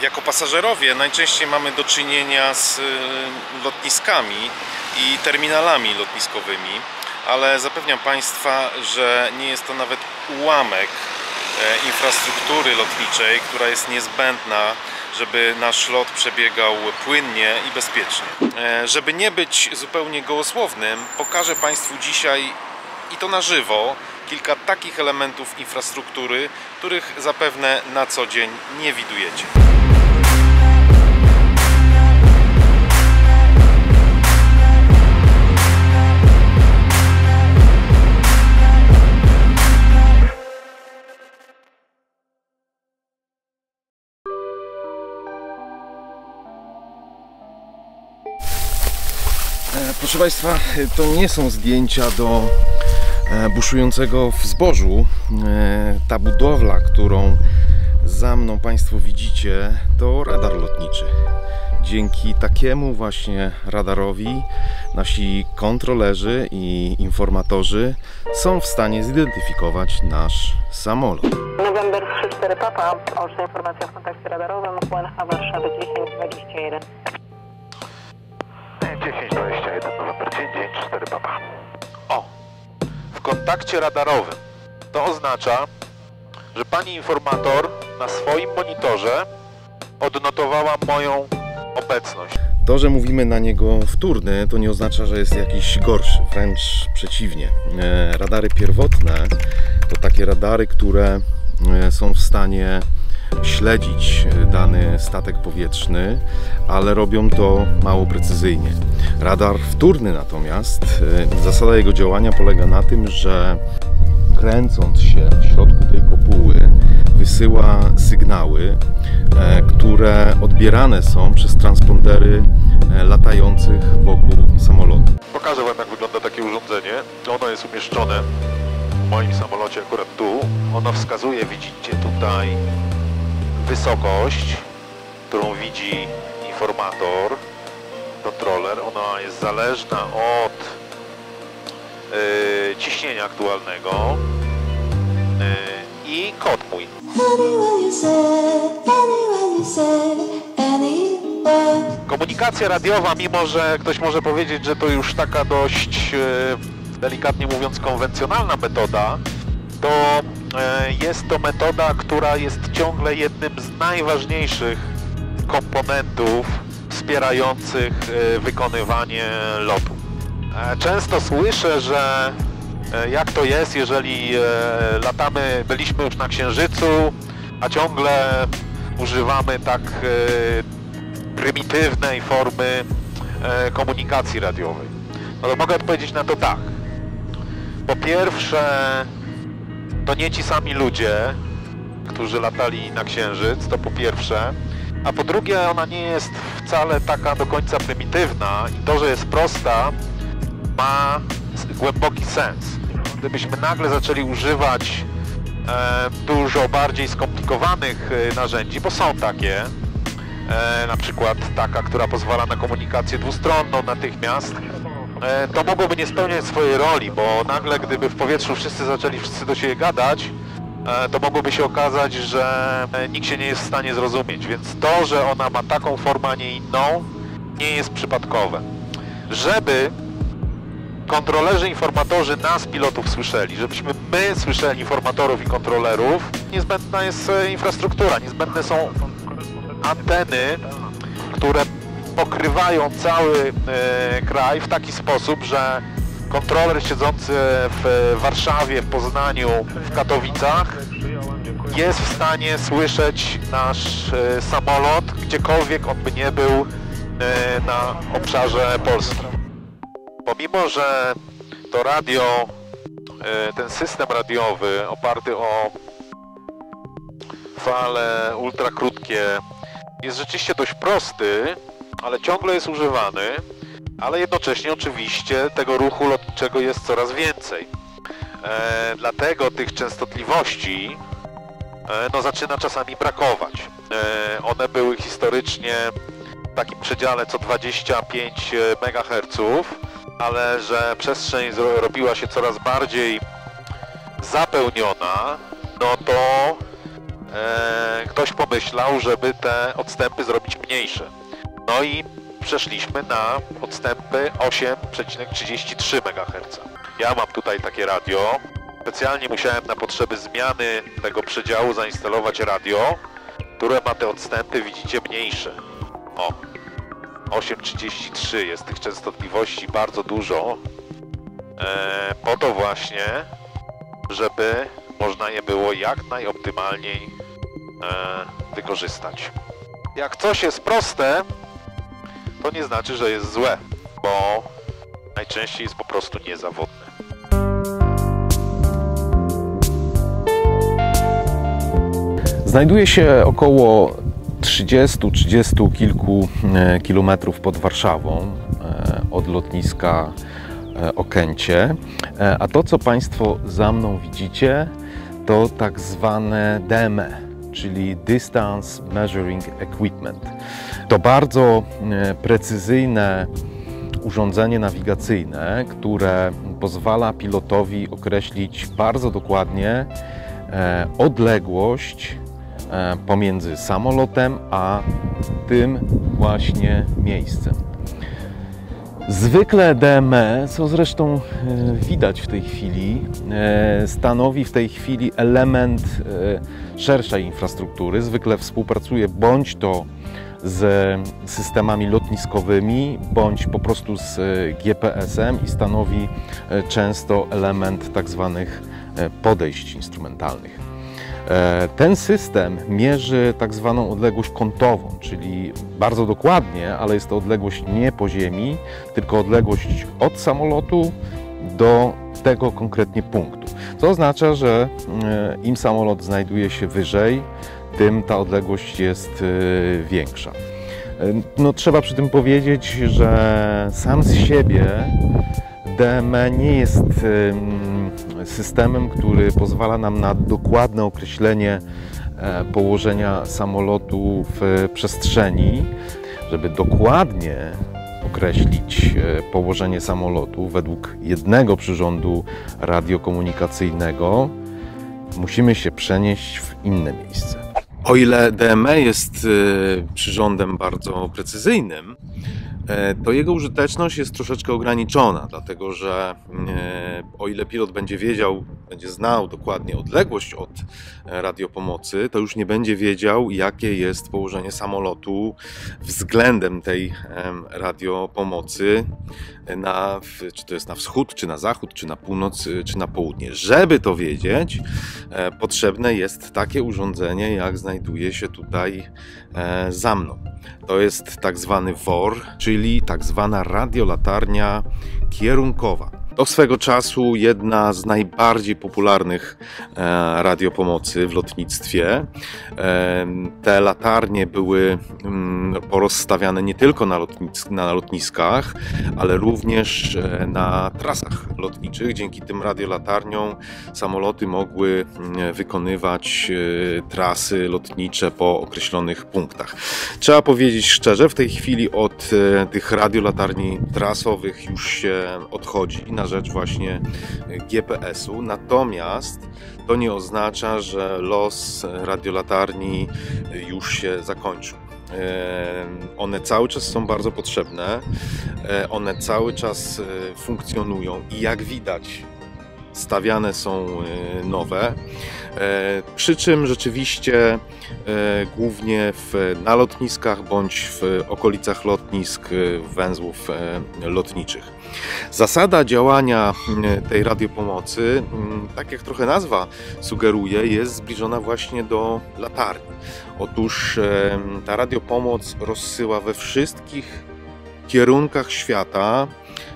Jako pasażerowie najczęściej mamy do czynienia z lotniskami i terminalami lotniskowymi, ale zapewniam Państwa, że nie jest to nawet ułamek infrastruktury lotniczej, która jest niezbędna, żeby nasz lot przebiegał płynnie i bezpiecznie. Żeby nie być zupełnie gołosłownym, pokażę Państwu dzisiaj, i to na żywo, kilka takich elementów infrastruktury, których zapewne na co dzień nie widujecie. Proszę Państwa, to nie są zdjęcia do buszującego w zbożu. Ta budowla, którą za mną Państwo widzicie, to radar lotniczy. Dzięki takiemu właśnie radarowi nasi kontrolerzy i informatorzy są w stanie zidentyfikować nasz samolot. November 34 Papa, oczna informacja w kontakcie radarowym, UNH Warszawy 1021. 1021, November 10-4 Papa. O! W kontakcie radarowym. To oznacza, że pani informator na swoim monitorze odnotowała moją obecność. To, że mówimy na niego wtórny, to nie oznacza, że jest jakiś gorszy, wręcz przeciwnie. Radary pierwotne to takie radary, które są w stanie śledzić dany statek powietrzny, ale robią to mało precyzyjnie. Radar wtórny natomiast, zasada jego działania polega na tym, że kręcąc się w środku tej kopuły wysyła sygnały, które odbierane są przez transpondery latających wokół samolotu. Pokażę Wam, jak wygląda takie urządzenie. Ono jest umieszczone w moim samolocie akurat tu. Ono wskazuje, widzicie tutaj, wysokość, którą widzi informator, kontroler. Ona jest zależna od ciśnienia aktualnego i kod mój. Komunikacja radiowa, mimo że ktoś może powiedzieć, że to już taka dość, delikatnie mówiąc, konwencjonalna metoda, to jest to metoda, która jest ciągle jednym z najważniejszych komponentów wspierających wykonywanie lotu. Często słyszę, że jak to jest, jeżeli byliśmy już na Księżycu, a ciągle używamy tak prymitywnej formy komunikacji radiowej. No to mogę odpowiedzieć na to tak. Po pierwsze, to nie ci sami ludzie, którzy latali na Księżyc, to po pierwsze. A po drugie, ona nie jest wcale taka do końca prymitywna i to, że jest prosta, ma głęboki sens. Gdybyśmy nagle zaczęli używać dużo bardziej skomplikowanych narzędzi, bo są takie, na przykład taka, która pozwala na komunikację dwustronną natychmiast, to mogłoby nie spełniać swojej roli, bo nagle, gdyby w powietrzu wszyscy do siebie gadać, to mogłoby się okazać, że nikt się nie jest w stanie zrozumieć, więc to, że ona ma taką formę, a nie inną, nie jest przypadkowe. Żeby kontrolerzy, informatorzy nas, pilotów, słyszeli, żebyśmy my słyszeli informatorów i kontrolerów, niezbędna jest infrastruktura, niezbędne są anteny, które pokrywają cały kraj w taki sposób, że kontroler siedzący w Warszawie, w Poznaniu, w Katowicach jest w stanie słyszeć nasz samolot, gdziekolwiek on by nie był na obszarze Polski. Pomimo że to radio, ten system radiowy oparty o fale ultrakrótkie jest rzeczywiście dość prosty, ale ciągle jest używany, ale jednocześnie oczywiście tego ruchu lotniczego jest coraz więcej. Dlatego tych częstotliwości zaczyna czasami brakować. One były historycznie w takim przedziale co 25 MHz, ale że przestrzeń robiła się coraz bardziej zapełniona, no to ktoś pomyślał, żeby te odstępy zrobić mniejsze. No i przeszliśmy na odstępy 8,33 MHz. Ja mam tutaj takie radio. Specjalnie musiałem na potrzeby zmiany tego przedziału zainstalować radio, które ma te odstępy, widzicie, mniejsze. O, 8,33 jest tych częstotliwości bardzo dużo. Po to właśnie, żeby można je było jak najoptymalniej wykorzystać. Jak coś jest proste, to nie znaczy, że jest złe, bo najczęściej jest po prostu niezawodne. Znajduje się około 30 kilku kilometrów pod Warszawą od lotniska Okęcie, a to, co Państwo za mną widzicie, to tak zwane DME, czyli Distance Measuring Equipment. To bardzo precyzyjne urządzenie nawigacyjne, które pozwala pilotowi określić bardzo dokładnie odległość pomiędzy samolotem a tym właśnie miejscem. Zwykle DME, co zresztą widać w tej chwili, stanowi w tej chwili element szerszej infrastruktury. Zwykle współpracuje bądź to z systemami lotniskowymi, bądź po prostu z GPS-em i stanowi często element tak zwanych podejść instrumentalnych. Ten system mierzy tak zwaną odległość kątową, czyli bardzo dokładnie, ale jest to odległość nie po ziemi, tylko odległość od samolotu do tego konkretnie punktu. Co oznacza, że im samolot znajduje się wyżej, tym ta odległość jest większa. No, trzeba przy tym powiedzieć, że sam z siebie DME nie jest systemem, który pozwala nam na dokładne określenie położenia samolotu w przestrzeni. Żeby dokładnie określić położenie samolotu według jednego przyrządu radiokomunikacyjnego, musimy się przenieść w inne miejsce. O ile DME jest przyrządem bardzo precyzyjnym, to jego użyteczność jest troszeczkę ograniczona, dlatego że o ile pilot będzie znał dokładnie odległość od radiopomocy, to już nie będzie wiedział, jakie jest położenie samolotu względem tej radiopomocy, czy to jest na wschód, czy na zachód, czy na północ, czy na południe. Żeby to wiedzieć, potrzebne jest takie urządzenie, jak znajduje się tutaj za mną. To jest tak zwany WOR, czyli tak zwana radiolatarnia kierunkowa. To swego czasu jedna z najbardziej popularnych radiopomocy w lotnictwie. Te latarnie były porozstawiane nie tylko na lotniskach, ale również na trasach lotniczych. Dzięki tym radiolatarniom samoloty mogły wykonywać trasy lotnicze po określonych punktach. Trzeba powiedzieć szczerze, w tej chwili od tych radiolatarni trasowych już się odchodzi na rzecz właśnie GPS-u, natomiast to nie oznacza, że los radiolatarni już się zakończył. One cały czas są bardzo potrzebne, one cały czas funkcjonują i jak widać stawiane są nowe, przy czym rzeczywiście głównie na lotniskach bądź w okolicach lotnisk, węzłów lotniczych. Zasada działania tej radiopomocy, tak jak trochę nazwa sugeruje, jest zbliżona właśnie do latarni. Otóż ta radiopomoc rozsyła we wszystkich kierunkach świata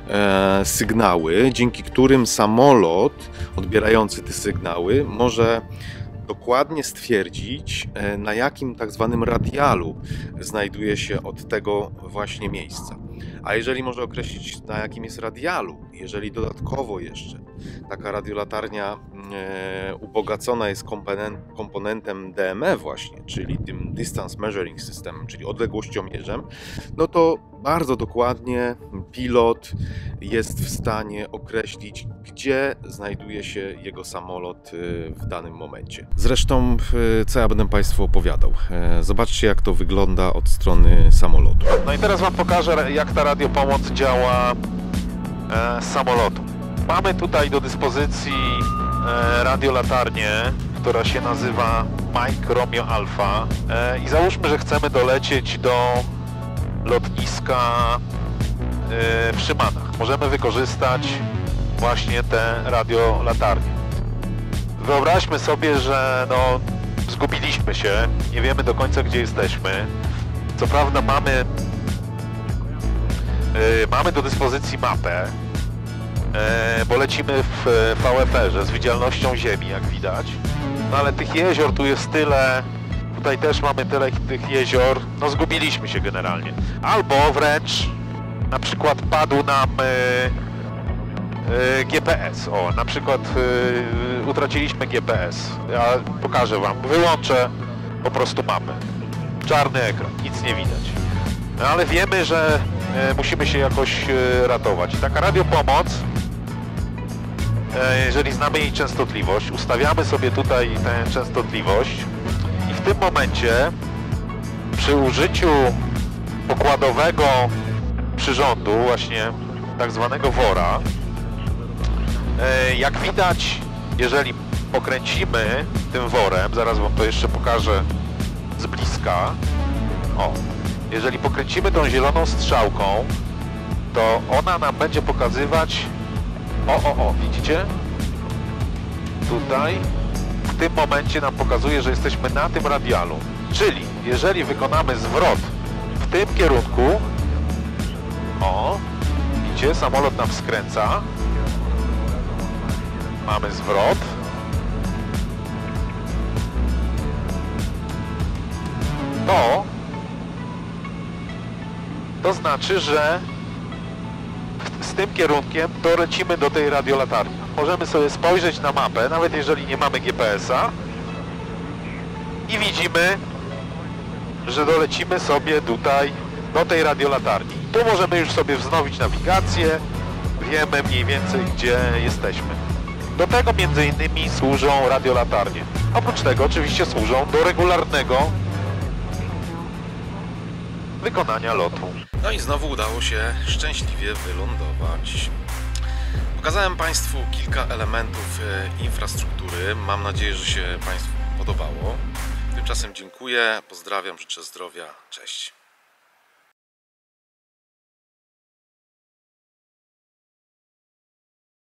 sygnały, dzięki którym samolot odbierający te sygnały może dokładnie stwierdzić, na jakim tak zwanym radialu znajduje się od tego właśnie miejsca. A jeżeli może określić, na jakim jest radialu, jeżeli dodatkowo jeszcze taka radiolatarnia ubogacona jest komponentem DME właśnie, czyli tym Distance Measuring System, czyli odległościomierzem, no to bardzo dokładnie pilot jest w stanie określić, gdzie znajduje się jego samolot w danym momencie. Zresztą, co ja będę Państwu opowiadał. Zobaczcie, jak to wygląda od strony samolotu. No i teraz Wam pokażę, jak ta radiopomoc działa z samolotu. Mamy tutaj do dyspozycji radiolatarnię, która się nazywa Mike Romeo Alpha i załóżmy, że chcemy dolecieć do lotniska w Szymanach. Możemy wykorzystać właśnie te radiolatarnie. Wyobraźmy sobie, że no, zgubiliśmy się, nie wiemy do końca, gdzie jesteśmy. Co prawda mamy do dyspozycji mapę, bo lecimy w VFR-ze z widzialnością ziemi, jak widać. No ale tych jezior tu jest tyle, tutaj też mamy tyle tych jezior, no zgubiliśmy się generalnie. Albo wręcz na przykład padł nam GPS, o, na przykład utraciliśmy GPS. Ja pokażę Wam, wyłączę po prostu mapę. Czarny ekran, nic nie widać. No ale wiemy, że musimy się jakoś ratować. I taka radiopomoc, jeżeli znamy jej częstotliwość, ustawiamy sobie tutaj tę częstotliwość i w tym momencie przy użyciu pokładowego przyrządu, właśnie tak zwanego wora, jak widać, jeżeli pokręcimy tym worem, zaraz Wam to jeszcze pokażę z bliska, o, jeżeli pokręcimy tą zieloną strzałką, to ona nam będzie pokazywać, widzicie? Tutaj w tym momencie nam pokazuje, że jesteśmy na tym radialu. Czyli jeżeli wykonamy zwrot w tym kierunku, o, widzicie, samolot nam skręca, mamy zwrot, to znaczy, że z tym kierunkiem dolecimy do tej radiolatarni. Możemy sobie spojrzeć na mapę, nawet jeżeli nie mamy GPS-a, i widzimy, że dolecimy sobie tutaj do tej radiolatarni. Tu możemy już sobie wznowić nawigację, wiemy mniej więcej, gdzie jesteśmy. Do tego między innymi służą radiolatarnie. Oprócz tego oczywiście służą do regularnego wykonania lotu. No i znowu udało się szczęśliwie wylądować. Pokazałem Państwu kilka elementów infrastruktury. Mam nadzieję, że się Państwu podobało. Tymczasem dziękuję, pozdrawiam, życzę zdrowia, cześć.